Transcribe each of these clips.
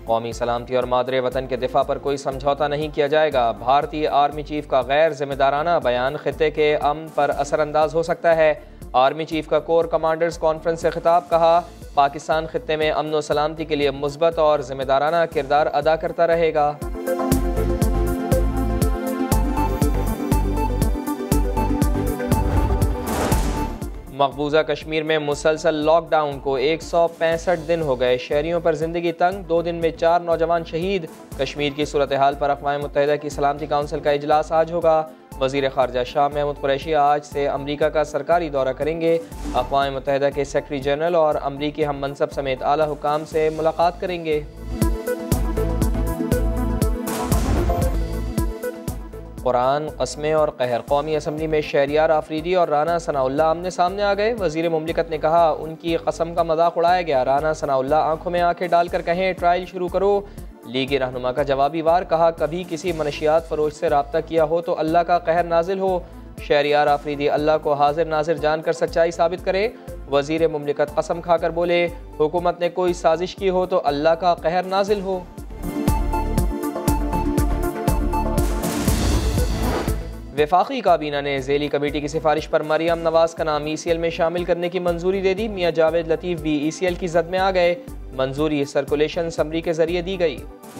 कौमी सलामती और मादरे वतन के दिफा पर कोई समझौता नहीं किया जाएगा। भारतीय आर्मी चीफ का गैर जिम्मेदाराना बयान खित्ते के अमन पर असरअंदाज हो सकता है। आर्मी चीफ का कोर कमांडर्स कॉन्फ्रेंस से खिताब, कहा पाकिस्तान खित्ते में अमन व सलामती के लिए मुस्बत और जिम्मेदाराना किरदार अदा करता रहेगा। मकबूजा कश्मीर में मुसलसल लॉकडाउन को 165 दिन हो गए। शहरियों पर जिंदगी तंग, 2 दिन में 4 नौजवान शहीद। कश्मीर की सूरत हाल पर अक़वाम मुत्तहिदा की सलामती काउंसिल का इजलास आज होगा। वज़ीर ख़ारजा शाह महमूद कुरैशी आज से अमरीका का सरकारी दौरा करेंगे। अक़वाम मुत्तहिदा के सेक्रेटरी जनरल और अमरीकी हम मनसब समेत आला हुकाम से मुलाकात करेंगे। कुरान, कस्में और कहर। कौमी असम्बली में शहरियार आफरीदी और राना सनाउल्लाह आमने सामने आ गए। वज़ीर मुमलिकत ने कहा उनकी कसम का मजाक उड़ाया गया। राना सनाउल्लाह आंखों में आंखें डालकर कहें ट्रायल शुरू करो। लीगी रहनुमा का जवाबी वार, कहा कभी किसी मनशियात फरोश से रब्ता किया हो तो अल्लाह का कहर नाजिल हो। शहरियार आफरीदी अल्लाह को हाजिर नाजिर जानकर सच्चाई साबित करे। वज़ीर मुमलिकत कसम खाकर बोले हुकूमत ने कोई साजिश की हो तो अल्लाह का कहर नाजिल हो। वफाकी काबीना ने ज़ेली कमेटी की सिफारिश पर मरियम नवाज का नाम ECL में शामिल करने की मंजूरी दे दी। मियां जावेद लतीफ़ भी ECL की जद में आ गए। मंजूरी सर्कुलेशन समरी के जरिए दी गई।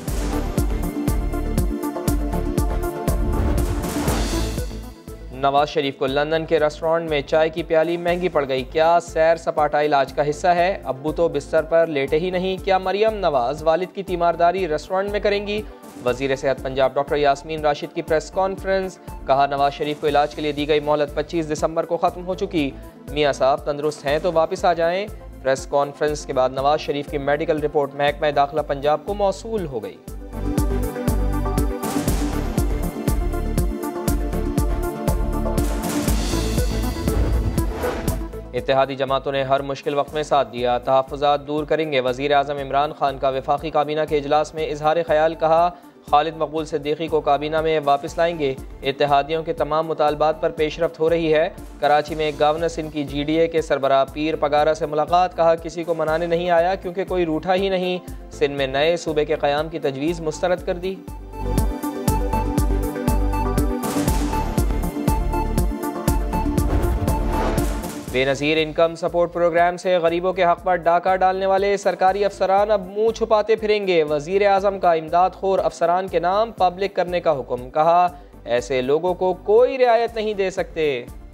नवाज शरीफ को लंदन के रेस्टोरेंट में चाय की प्याली महंगी पड़ गई। क्या सैर सपाटा इलाज का हिस्सा है? अब्बू तो बिस्तर पर लेटे ही नहीं। क्या मरियम नवाज वालिद की तीमारदारी रेस्टोरेंट में करेंगी? वज़ीर सेहत पंजाब डॉक्टर यास्मीन राशिद की प्रेस कॉन्फ्रेंस, कहा नवाज शरीफ को इलाज के लिए दी गई मोहलत 25 दिसंबर को ख़त्म हो चुकी। मियाँ साहब तंदुरुस्त हैं तो वापस आ जाएं। प्रेस कॉन्फ्रेंस के बाद नवाज शरीफ की मेडिकल रिपोर्ट महकमा दाखिला पंजाब को मौसूल हो गई। इत्तेहादी जमातों ने हर मुश्किल वक्त में साथ दिया, तहफ़्फ़ुज़ात दूर करेंगे। वज़ीर आज़म इमरान खान का वफाकी काबीना के इजलास में इजहार ख्याल, कहा खालिद मकबूल सिद्दीकी को काबीना में वापस लाएंगे। इत्तेहादियों के तमाम मुतालबात पर पेशरफ्त हो रही है। कराची में गवर्नर सिंध की GDA के सरबराह पीर पगारा से मुलाकात, कहा किसी को मनाने नहीं आया क्योंकि कोई रूठा ही नहीं। सिंध में नए सूबे के क़याम की तजवीज़ मुस्तरद कर दी। बेनज़ीर इनकम सपोर्ट प्रोग्राम से गरीबों के हक़ पर डाका डालने वाले सरकारी अफसरान अब मुंह छुपाते फिरेंगे। वज़ीर आज़म का इमदाद खोर अफसरान के नाम पब्लिक करने का हुक्म, कहा ऐसे लोगों को कोई रियायत नहीं दे सकते।